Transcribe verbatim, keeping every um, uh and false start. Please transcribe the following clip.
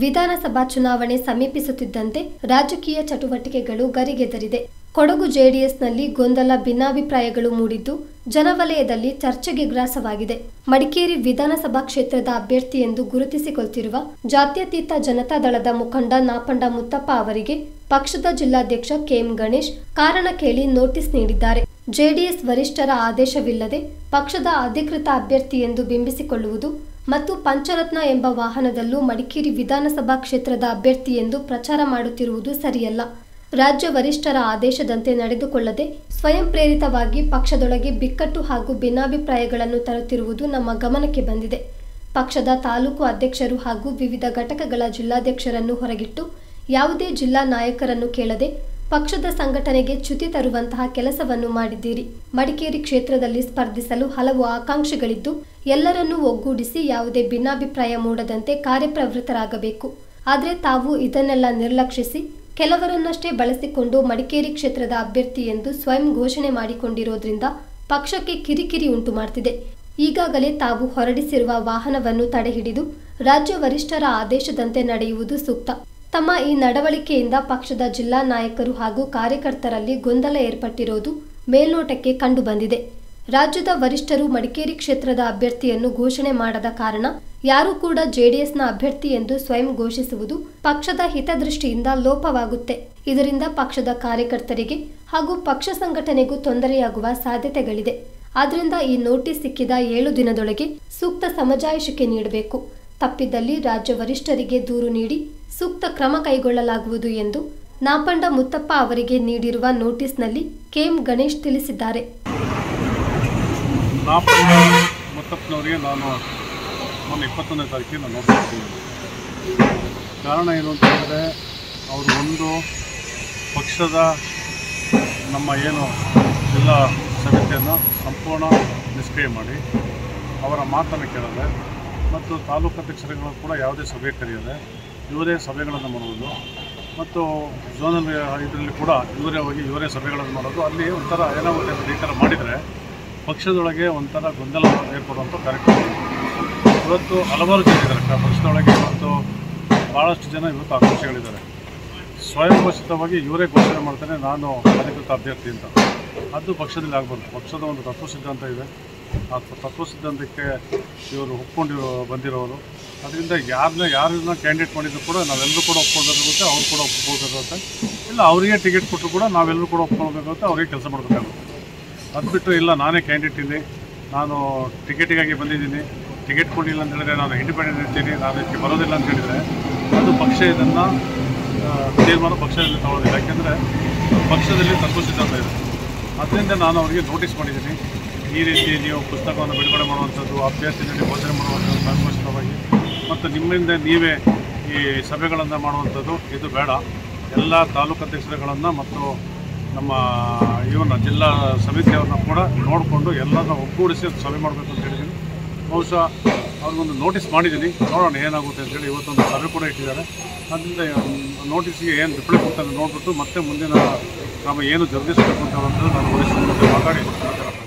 ವಿಧಾನಸಭಾ ಚುನಾವಣೆ ಸಮೀಪಿಸುತ್ತಿದ್ದಂತೆ ರಾಜಕೀಯ ಚಟುವಟಿಕೆಗಳು ಗರಿಗೆದರಿದೆ. ಕೊಡಗು ಜೆಡಿಎಸ್ನಲ್ಲಿ ಗೊಂದಲ, ಭಿನ್ನಾಭಿಪ್ರಾಯಗಳು ಮೂಡಿದ್ದು ಜನವಲಯದಲ್ಲಿ ಚರ್ಚೆಗೆ ಗ್ರಾಸವಾಗಿದೆ. ಮಡಿಕೇರಿ ವಿಧಾನಸಭಾ ಕ್ಷೇತ್ರದ ಅಭ್ಯರ್ಥಿ ಎಂದು ಗುರುತಿಸಿಕೊಳ್ತಿರುವ ಜಾತ್ಯತೀತ ಜನತಾದಳದ ಮುಖಂಡ ನಾಪಂಡ ಮುತ್ತಪ್ಪ ಅವರಿಗೆ ಪಕ್ಷದ ಜಿಲ್ಲಾಧ್ಯಕ್ಷ ಕೆಎಂ ಗಣೇಶ್ ಕಾರಣ ಕೇಳಿ ನೋಟಿಸ್ ನೀಡಿದ್ದಾರೆ. ಜೆಡಿಎಸ್ ವರಿಷ್ಠರ ಆದೇಶವಿಲ್ಲದೆ ಪಕ್ಷದ ಅಧಿಕೃತ ಅಭ್ಯರ್ಥಿ ಎಂದು ಬಿಂಬಿಸಿಕೊಳ್ಳುವುದು ಮತ್ತು ಪಂಚರತ್ನ ಎಂಬ ವಾಹನದಲ್ಲೂ ಮಡಿಕೇರಿ ವಿಧಾನಸಭಾ ಕ್ಷೇತ್ರದ ಅಭ್ಯರ್ಥಿ ಎಂದು ಪ್ರಚಾರ ಮಾಡುತ್ತಿರುವುದು ಸರಿಯಲ್ಲ. ರಾಜ್ಯ ವರಿಷ್ಠರ ಆದೇಶದಂತೆ ನಡೆದುಕೊಳ್ಳದೆ ಸ್ವಯಂ ಪ್ರೇರಿತವಾಗಿ ಪಕ್ಷದೊಳಗೆ ಬಿಕ್ಕಟ್ಟು ಹಾಗೂ ಭಿನ್ನಾಭಿಪ್ರಾಯಗಳನ್ನು ತರುತ್ತಿರುವುದು ನಮ್ಮ ಗಮನಕ್ಕೆ ಬಂದಿದೆ. ಪಕ್ಷದ ತಾಲೂಕು ಅಧ್ಯಕ್ಷರು ಹಾಗೂ ವಿವಿಧ ಘಟಕಗಳ ಜಿಲ್ಲಾಧ್ಯಕ್ಷರನ್ನು ಹೊರಗಿಟ್ಟು ಯಾವುದೇ ಜಿಲ್ಲಾ ನಾಯಕರನ್ನು ಕೇಳದೆ ಪಕ್ಷದ ಸಂಘಟನೆಗೆ ಚ್ಯುತಿ ತರುವಂತಹ ಕೆಲಸವನ್ನು ಮಾಡಿದ್ದೀರಿ. ಮಡಿಕೇರಿ ಕ್ಷೇತ್ರದಲ್ಲಿ ಸ್ಪರ್ಧಿಸಲು ಹಲವು ಆಕಾಂಕ್ಷಿಗಳಿದ್ದು ಎಲ್ಲರನ್ನೂ ಒಗ್ಗೂಡಿಸಿ ಯಾವುದೇ ಭಿನ್ನಾಭಿಪ್ರಾಯ ಮೂಡದಂತೆ ಕಾರ್ಯಪ್ರವೃತ್ತರಾಗಬೇಕು. ಆದರೆ ತಾವು ಇದನ್ನೆಲ್ಲ ನಿರ್ಲಕ್ಷಿಸಿ ಕೆಲವರನ್ನಷ್ಟೇ ಬಳಸಿಕೊಂಡು ಮಡಿಕೇರಿ ಕ್ಷೇತ್ರದ ಅಭ್ಯರ್ಥಿ ಎಂದು ಸ್ವಯಂ ಘೋಷಣೆ ಮಾಡಿಕೊಂಡಿರೋದ್ರಿಂದ ಪಕ್ಷಕ್ಕೆ ಕಿರಿಕಿರಿ ಉಂಟು ಮಾಡ್ತಿದೆ. ಈಗಾಗಲೇ ತಾವು ಹೊರಡಿಸಿರುವ ವಾಹನವನ್ನು ತಡೆಹಿಡಿದು ರಾಜ್ಯ ವರಿಷ್ಠರ ಆದೇಶದಂತೆ ನಡೆಯುವುದು ಸೂಕ್ತ. ತಮ್ಮ ಈ ನಡವಳಿಕೆಯಿಂದ ಪಕ್ಷದ ಜಿಲ್ಲಾ ನಾಯಕರು ಹಾಗೂ ಕಾರ್ಯಕರ್ತರಲ್ಲಿ ಗೊಂದಲ ಏರ್ಪಟ್ಟಿರೋದು ಮೇಲ್ನೋಟಕ್ಕೆ ಕಂಡುಬಂದಿದೆ. ರಾಜ್ಯದ ವರಿಷ್ಠರು ಮಡಿಕೇರಿ ಕ್ಷೇತ್ರದ ಅಭ್ಯರ್ಥಿಯನ್ನು ಘೋಷಣೆ ಮಾಡದ ಕಾರಣ ಯಾರೂ ಕೂಡ ಜೆಡಿಎಸ್ನ ಅಭ್ಯರ್ಥಿ ಎಂದು ಸ್ವಯಂ ಘೋಷಿಸುವುದು ಪಕ್ಷದ ಹಿತದೃಷ್ಟಿಯಿಂದ ಲೋಪವಾಗುತ್ತೆ. ಇದರಿಂದ ಪಕ್ಷದ ಕಾರ್ಯಕರ್ತರಿಗೆ ಹಾಗೂ ಪಕ್ಷ ಸಂಘಟನೆಗೂ ತೊಂದರೆಯಾಗುವ ಸಾಧ್ಯತೆಗಳಿದೆ. ಆದ್ದರಿಂದ ಈ ನೋಟಿಸ್ ಸಿಕ್ಕಿದ ಏಳು ದಿನದೊಳಗೆ ಸೂಕ್ತ ಸಮಜಾಯಿಷಿಕೆ ನೀಡಬೇಕು. ತಪ್ಪಿದ್ದಲ್ಲಿ ರಾಜ್ಯ ವರಿಷ್ಠರಿಗೆ ದೂರು ನೀಡಿ ಸೂಕ್ತ ಕ್ರಮ ಕೈಗೊಳ್ಳಲಾಗುವುದು ಎಂದು ನಾಪಂಡ ಮುತ್ತಪ್ಪ ಅವರಿಗೆ ನೀಡಿರುವ ನೋಟಿಸ್ನಲ್ಲಿ ಕೆಎಂ ಗಣೇಶ್ ತಿಳಿಸಿದ್ದಾರೆ. ನಾಪಂಡ ಮುತ್ತಪ್ಪನವರಿಗೆ ನಾನು ಮೊನ್ನೆ ಇಪ್ಪತ್ತೊಂದನೇ ತಾರೀಕಿಗೆ ನೋಟಿಸ್ ಕೊಟ್ಟಿದ್ದೀನಿ. ಕಾರಣ ಏನು ಅಂತ ಹೇಳಿದ್ರೆ, ಅವರು ಒಂದು ಪಕ್ಷದ ನಮ್ಮ ಏನು ಜಿಲ್ಲಾ ಸಮಿತಿಯನ್ನು ಸಂಪೂರ್ಣ ನಿಷ್ಕ್ರಿಯ ಮಾಡಿ ಅವರ ಮಾತನ್ನು ಕೇಳದೆ ಮತ್ತು ತಾಲೂಕು ಅಧ್ಯಕ್ಷರುಗಳು ಕೂಡ ಯಾವುದೇ ಸಭೆ ಕರೆಯದೆ ಇವರೇ ಸಭೆಗಳನ್ನು ಮಾಡುವುದು ಮತ್ತು ಝೋನಲ್ ಇದರಲ್ಲಿ ಕೂಡ ಇವರೇ ಹೋಗಿ ಇವರೇ ಸಭೆಗಳನ್ನು ಮಾಡೋದು. ಅಲ್ಲಿ ಒಂಥರ ಏನಾಗುತ್ತೆ ಅಂತ ಈ ಥರ ಮಾಡಿದರೆ ಪಕ್ಷದೊಳಗೆ ಒಂಥರ ಗೊಂದಲ ಏರ್ಪಡುವಂಥ ಕಾರ್ಯಕ್ರಮ. ಇವತ್ತು ಹಲವಾರು ಜನ ಇದ್ದಾರೆ ಪಕ್ಷದೊಳಗೆ. ಇವತ್ತು ಭಾಳಷ್ಟು ಜನ ಇವತ್ತು ಆಕಾಂಕ್ಷಿಗಳಿದ್ದಾರೆ. ಸ್ವಯಂ ಘೋಷಿತವಾಗಿ ಇವರೇ ಘೋಷಣೆ ಮಾಡ್ತಾರೆ ನಾನು ಅಧಿಕೃತ ಅಭ್ಯರ್ಥಿ ಅಂತ. ಅದು ಪಕ್ಷದಲ್ಲಿ ಆಗ್ಬಾರ್ದು. ಪಕ್ಷದ ಒಂದು ತತ್ವ ಸಿದ್ಧಾಂತ ಇದೆ. ಆ ತತ್ವ ಸಿದ್ಧಾಂತಕ್ಕೆ ಇವರು ಒಪ್ಕೊಂಡಿರೋ ಬಂದಿರೋರು. ಅದರಿಂದ ಯಾರನ್ನ ಯಾರನ್ನ ಕ್ಯಾಂಡಿಡೇಟ್ ಮಾಡಿದ್ರು ಕೂಡ ನಾವೆಲ್ಲರೂ ಕೂಡ ಒಪ್ಕೊಳ್ಬೇಕಾಗುತ್ತೆ, ಅವ್ರು ಕೂಡ ಒಪ್ಕೊಳ್ಬೇಕಾಗುತ್ತೆ. ಇಲ್ಲ ಅವರಿಗೆ ಟಿಕೆಟ್ ಕೊಟ್ಟರು ಕೂಡ ನಾವೆಲ್ಲರೂ ಕೂಡ ಒಪ್ಕೊಳ್ಬೇಕಾಗುತ್ತೆ, ಅವರಿಗೆ ಕೆಲಸ ಮಾಡಬೇಕಾಗುತ್ತೆ. ಅದು ಬಿಟ್ಟು ಇಲ್ಲ ನಾನೇ ಕ್ಯಾಂಡಿಡೇಟ್ ಇದ್ದೀನಿ, ನಾನು ಟಿಕೆಟಿಗಾಗಿ ಬಂದಿದ್ದೀನಿ, ಟಿಕೆಟ್ ಕೊಡಲಿಲ್ಲ ಅಂತ ಹೇಳಿದ್ರೆ ನಾನು ಇಂಡಿಪೆಂಡೆಂಟ್ ಇರ್ತೀನಿ, ನಾನು ಇದಕ್ಕೆ ಬರೋದಿಲ್ಲ ಅಂತ ಹೇಳಿದರೆ ಅದು ಪಕ್ಷ ಇದನ್ನು ತೀರ್ಮಾನ ಪಕ್ಷದಲ್ಲಿ ತಗೊಳ್ಳೋದಿಲ್ಲ. ಯಾಕೆಂದರೆ ಪಕ್ಷದಲ್ಲಿ ತತ್ವ ಸಿದ್ಧಾಂತ ಇದೆ. ಅದರಿಂದ ನಾನು ಅವರಿಗೆ ನೋಟಿಸ್ ಮಾಡಿದ್ದೀನಿ. ಈ ರೀತಿ ನೀವು ಪುಸ್ತಕವನ್ನು ಬಿಡುಗಡೆ ಮಾಡುವಂಥದ್ದು, ಅಭ್ಯರ್ಥಿನಲ್ಲಿ ಘೋಷಣೆ ಮಾಡುವಂಥದ್ದು ಸಂಘೋಷಿತವಾಗಿ ಮತ್ತು ನಿಮ್ಮಿಂದ ನೀವೇ ಈ ಸಭೆಗಳನ್ನು ಮಾಡುವಂಥದ್ದು ಇದು ಬೇಡ. ಎಲ್ಲ ತಾಲೂಕು ಅಧ್ಯಕ್ಷರುಗಳನ್ನು ಮತ್ತು ನಮ್ಮ ಇವನ್ನ ಜಿಲ್ಲಾ ಸಮಿತಿಯವ್ರನ್ನ ಕೂಡ ನೋಡಿಕೊಂಡು ಎಲ್ಲರನ್ನ ಒಗ್ಗೂಡಿಸಿ ಸಭೆ ಮಾಡಬೇಕು ಅಂತ ಹೇಳಿದ್ದೀನಿ. ಬಹುಶಃ ಅವ್ರಿಗೊಂದು ನೋಟಿಸ್ ಮಾಡಿದ್ದೀನಿ, ನೋಡೋಣ ಏನಾಗುತ್ತೆ ಅಂತೇಳಿ. ಇವತ್ತೊಂದು ಸಭೆ ಕೂಡ ಇಟ್ಟಿದ್ದಾರೆ. ಅದರಿಂದ ನೋಟಿಸ್ಗೆ ಏನು ರಿಪ್ಲೈ ಕೊಡ್ತಾರೆ ನೋಡಿಬಿಟ್ಟು ಮತ್ತೆ ಮುಂದಿನ ಕ್ರಮ ಏನು ಜರುಗಿಸಬೇಕು ಅಂತ ಹೇಳುವಂಥದ್ದು ನಾನು ವರಿಷ್ಠರ ಜೊತೆ ಮಾತಾಡಿ